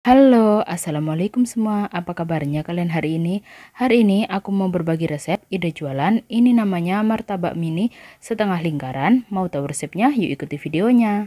Halo, assalamualaikum semua. Apa kabarnya kalian hari ini? Hari ini aku mau berbagi resep ide jualan. Ini namanya martabak mini setengah lingkaran. Mau tahu resepnya? Yuk ikuti videonya.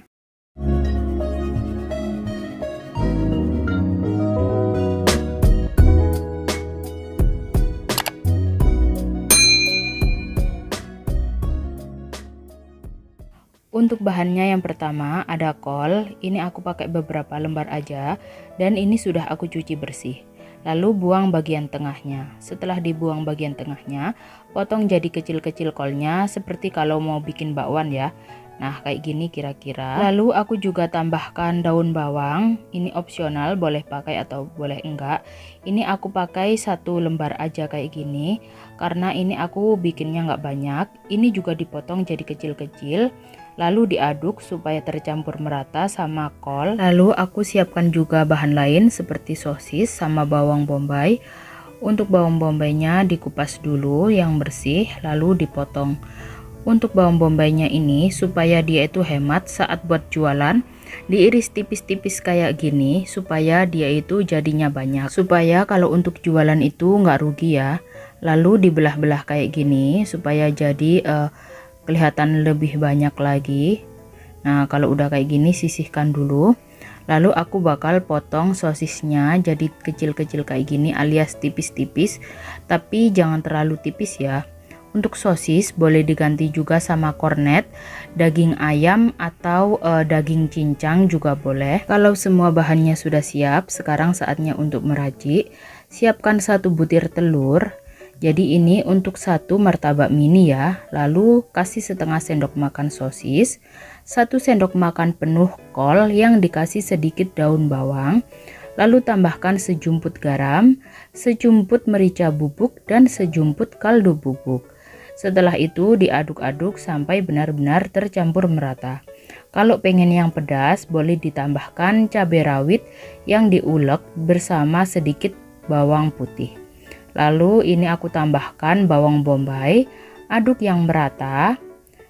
Untuk bahannya yang pertama ada kol. Ini aku pakai beberapa lembar aja dan ini sudah aku cuci bersih. Lalu buang bagian tengahnya. Setelah dibuang bagian tengahnya, potong jadi kecil-kecil kolnya seperti kalau mau bikin bakwan ya. Nah, kayak gini kira-kira. Lalu aku juga tambahkan daun bawang. Ini opsional, boleh pakai atau boleh enggak. Ini aku pakai satu lembar aja kayak gini karena ini aku bikinnya nggak banyak. Ini juga dipotong jadi kecil-kecil. Lalu diaduk supaya tercampur merata sama kol. Lalu aku siapkan juga bahan lain seperti sosis sama bawang bombay. Untuk bawang bombaynya dikupas dulu yang bersih lalu dipotong. Untuk bawang bombaynya ini supaya dia itu hemat saat buat jualan, diiris tipis-tipis kayak gini supaya dia itu jadinya banyak. Supaya kalau untuk jualan itu nggak rugi ya. Lalu dibelah-belah kayak gini supaya jadi kelihatan lebih banyak lagi. Nah, kalau udah kayak gini sisihkan dulu. Lalu aku bakal potong sosisnya jadi kecil-kecil kayak gini alias tipis-tipis, tapi jangan terlalu tipis ya. Untuk sosis boleh diganti juga sama kornet, daging ayam atau daging cincang juga boleh. Kalau semua bahannya sudah siap, sekarang saatnya untuk meracik. Siapkan satu butir telur. Jadi ini untuk satu martabak mini ya. Lalu kasih setengah sendok makan sosis, 1 sendok makan penuh kol yang dikasih sedikit daun bawang. Lalu tambahkan sejumput garam, sejumput merica bubuk dan sejumput kaldu bubuk. Setelah itu diaduk-aduk sampai benar-benar tercampur merata. Kalau pengen yang pedas boleh ditambahkan cabai rawit yang diulek bersama sedikit bawang putih. Lalu ini aku tambahkan bawang bombay, aduk yang merata.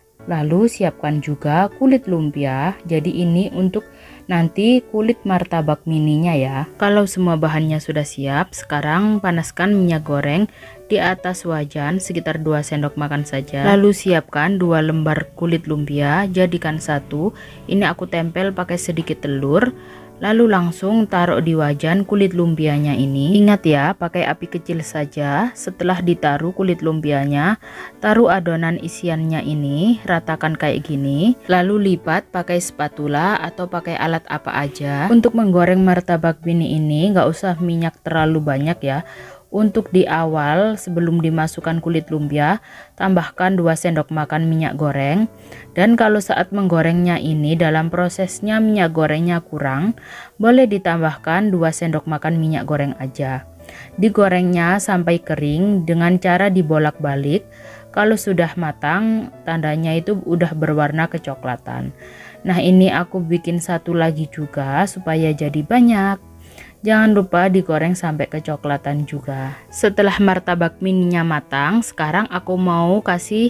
Lalu siapkan juga kulit lumpia. Jadi ini untuk nanti kulit martabak mininya ya. Kalau semua bahannya sudah siap, sekarang panaskan minyak goreng di atas wajan sekitar 2 sendok makan saja. Lalu siapkan 2 lembar kulit lumpia, jadikan satu. Ini aku tempel pakai sedikit telur. Lalu langsung taruh di wajan kulit lumpianya ini. Ingat ya, pakai api kecil saja. Setelah ditaruh kulit lumpianya, taruh adonan isiannya ini, ratakan kayak gini. Lalu lipat pakai spatula atau pakai alat apa aja. Untuk menggoreng martabak mini ini nggak usah minyak terlalu banyak ya. Untuk di awal sebelum dimasukkan kulit lumpia, tambahkan 2 sendok makan minyak goreng. Dan kalau saat menggorengnya ini dalam prosesnya minyak gorengnya kurang, boleh ditambahkan 2 sendok makan minyak goreng aja. Digorengnya sampai kering dengan cara dibolak-balik. Kalau sudah matang, tandanya itu udah berwarna kecoklatan. Nah, ini aku bikin satu lagi juga supaya jadi banyak. Jangan lupa digoreng sampai kecoklatan juga. Setelah martabak mininya matang, sekarang aku mau kasih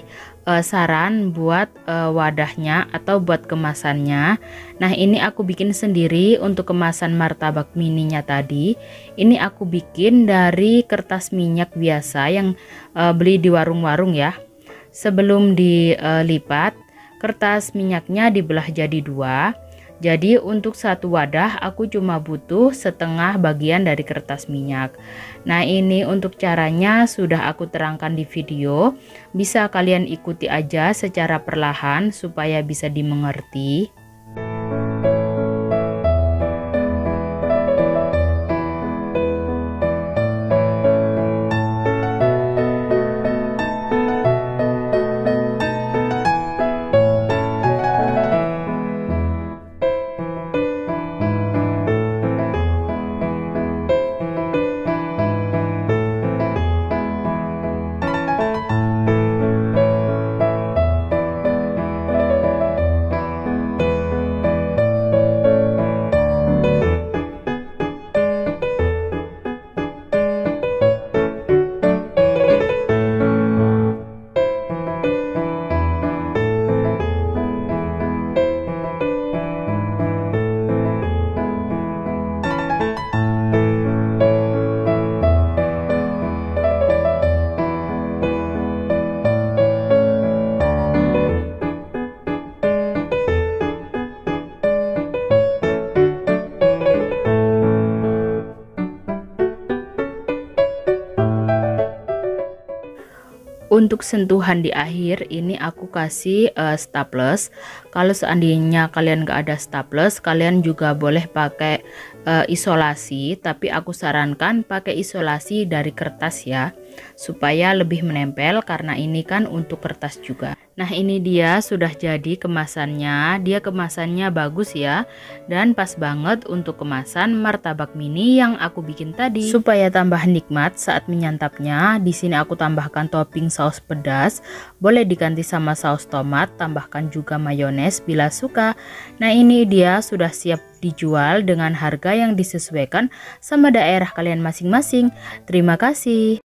saran buat wadahnya atau buat kemasannya. Nah, ini aku bikin sendiri untuk kemasan martabak mininya tadi. Ini aku bikin dari kertas minyak biasa yang beli di warung-warung ya. Sebelum dilipat, kertas minyaknya dibelah jadi 2. Jadi untuk satu wadah aku cuma butuh setengah bagian dari kertas minyak. Nah, ini untuk caranya sudah aku terangkan di video. Bisa kalian ikuti aja secara perlahan supaya bisa dimengerti. Untuk sentuhan di akhir ini aku kasih staples. Kalau seandainya kalian gak ada staples, kalian juga boleh pakai isolasi, tapi aku sarankan pakai isolasi dari kertas ya, supaya lebih menempel karena ini kan untuk kertas juga. Nah, ini dia sudah jadi kemasannya. Dia kemasannya bagus ya, dan pas banget untuk kemasan martabak mini yang aku bikin tadi. Supaya tambah nikmat saat menyantapnya, di sini aku tambahkan topping saus pedas. Boleh diganti sama saus tomat, tambahkan juga mayones bila suka. Nah, ini dia sudah siap dijual dengan harga yang disesuaikan sama daerah kalian masing-masing. Terima kasih.